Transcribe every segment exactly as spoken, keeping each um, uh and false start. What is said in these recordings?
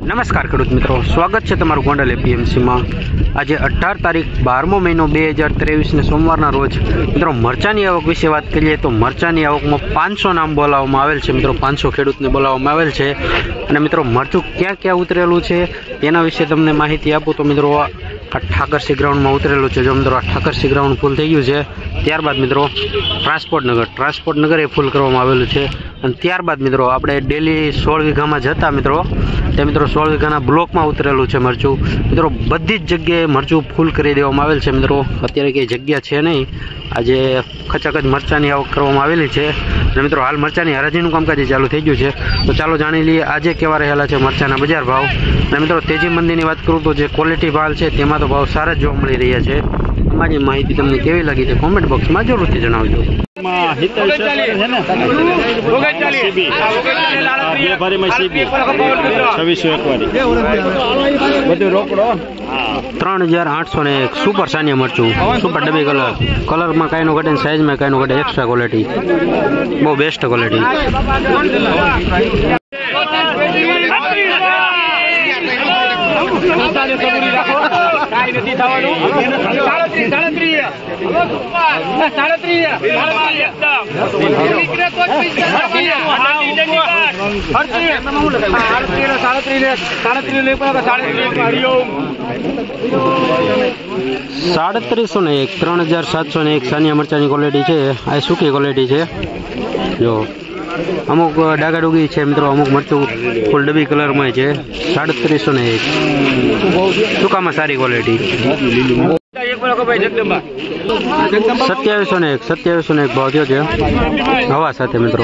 નમસ્કાર ખેડૂત મિત્રો, સ્વાગત છે તમારું ગોંડલ એપીએમસીમાં। આજે અઢાર તારીખ બારમો મહિનો બે હજાર ત્રેવીસને સોમવારના રોજ મિત્રો મરચાની આવક વિશે વાત કરીએ તો મરચાની આવકમાં પાંચસો નામ બોલાવવામાં આવેલ છે। મિત્રો પાંચસો ખેડૂતને બોલાવવામાં આવેલ છે અને મિત્રો મરચું ક્યાં ક્યાં ઉતરેલું છે તેના વિશે તમને માહિતી આપું તો મિત્રો આ ઠાકરસી ગ્રાઉન્ડમાં ઉતરેલું છે। જો મિત્રો આ ઠાકરસી ગ્રાઉન્ડ ફૂલ થઈ ગયું છે, ત્યારબાદ મિત્રો ટ્રાન્સપોર્ટનગર ટ્રાન્સપોર્ટનગર એ ફૂલ કરવામાં આવેલું છે અને ત્યારબાદ મિત્રો આપણે ડેલી સોળ વીઘામાં જતા મિત્રો તે મિત્રો સોળ વીઘાના બ્લોકમાં ઉતરેલું છે મરચું। મિત્રો બધી જ જગ્યાએ મરચું ફૂલ કરી દેવામાં આવેલ છે। મિત્રો અત્યારે કંઈ જગ્યા છે નહીં, આજે ખચાખચ મરચાની આવક કરવામાં આવેલી છે અને મિત્રો હાલ મરચાની હરાજીનું કામકાજ ચાલુ થઈ ગયું છે। તો ચાલો જાણી લઈએ આજે કેવા રહેલા છે મરચાના બજાર ભાવ। અને મિત્રો તેજી મંદીની વાત કરું તો જે ક્વોલિટી માલ છે તેમાં તો ભાવ સારા જ જોવા મળી રહ્યા છે। અમારી માહિતી તમને કેવી લાગી તે કોમેન્ટ બોક્સમાં જરૂરથી જણાવજો। ત્રણ હજાર આઠસો ને એક સુપર સાનિયા મરચું, સુપર ડબી કલર કલરમાં કાંઈ નો ઘટે, સાઇઝમાં કાંઈ નો ઘટે, એક્સ્ટ્રા ક્વોલિટી, બહુ બેસ્ટ ક્વોલિટી। સાડત્રીસો ને એક ત્રણ હજાર સાતસો ને એક સાનિયા મરચાની ક્વોલિટી છે। આ સૂકી ક્વોલિટી છે। જો અમુક ડાગા ડુગી છે મિત્રો, અમુક મરચું ફૂલ ડબી કલરમાં છે। સાડત્રીસો ને એક સૂકામાં સારી ક્વોલિટી। સત્યાવીસો ને એક સત્યાવીસો ને એક ભાવ થયો છે હવા સાથે મિત્રો।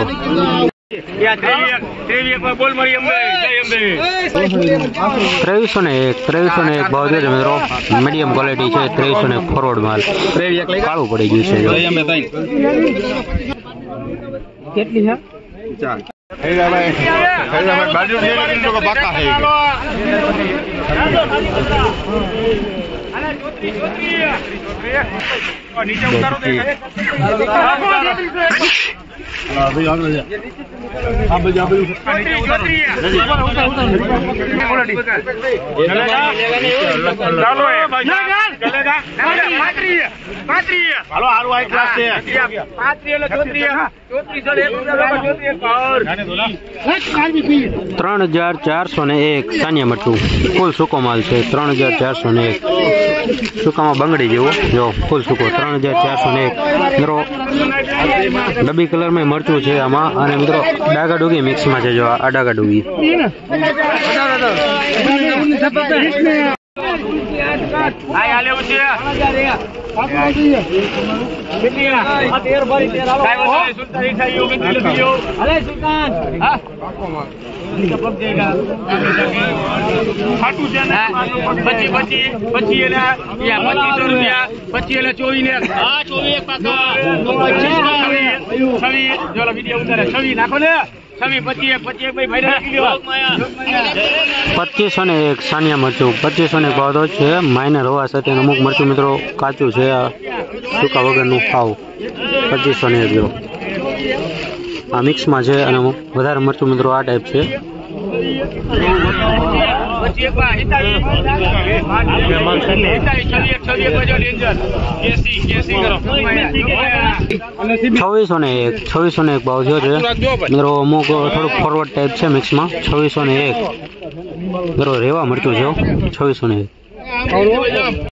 ત્રેવીસો ને એક ત્રેવીસો ને એક ભાવ થયો છે મિત્રો, મીડિયમ ક્વોલિટી છે। ત્રેવીસો ને એક ફોરવર્ડ માલ, કાળું પડી ગયું છે। કેટલી છે? ત્રણ હજાર ચારસો ને એક સાનિયા મરચું, ફૂલ સૂકો માલ છે। ત્રણ હજાર ચારસો ને એક સૂકામાં બંગડી જેવો, જો ફૂલ સૂકો। ત્રણ હજાર ચારસો ને એક મિત્રો ડબી કલરમાં મરચું છે આમાં અને મિત્રો ડાગા ડુગી મિક્સમાં છે। જો આ ડાગા ડુગી પચીસો ને એક સાનિયા મરચું, પચીસો ને ભાવ છે માઇનર હોવા સાથે અમુક મરચું મિત્રો કાચું છે, સૂકા વગરનું ખાવ। પચીસો ને એક જો આ મિક્સમાં છે અને અમુક વધારે મરચું મિત્રો આ ટાઈપ છે। છવ્વીસો ને એક છવ્વીસો ને એક ભાવ થયો છે મિત્રો, અમુક થોડુંક ફોરવર્ડ ટાઈપ છે મિક્સમાં। છવ્વીસો ને એક મિત્રો રેવા મરચું છે, છવ્વીસો ને એક।